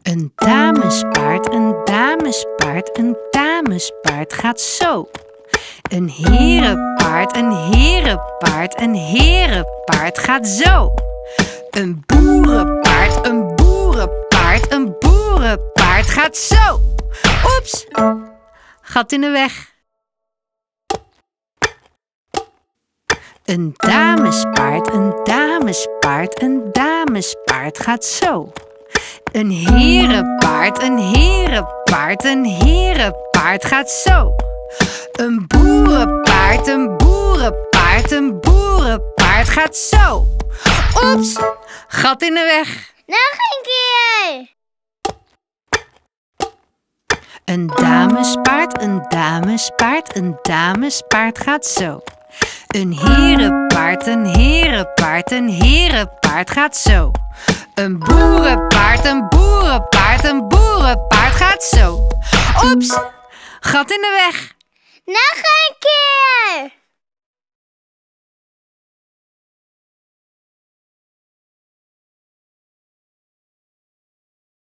Een damespaard, een damespaard, een damespaard gaat zo. Een herenpaard, een herenpaard, een herenpaard gaat zo. Een boerenpaard, een boerenpaard, een boerenpaard gaat zo. Oeps, gat in de weg. Een damespaard, een damespaard, een damespaard gaat zo. Een herenpaard, een herenpaard, een herenpaard gaat zo. Een boerenpaard, een boerenpaard, een boerenpaard gaat zo. Oeps, gat in de weg. Nog een keer. Een damespaard, een damespaard, een damespaard gaat zo. Een herenpaard, een herenpaard, een herenpaard gaat zo. Een boerenpaard, een boerenpaard, een boerenpaard gaat zo. Oeps, gat in de weg. Nog een keer.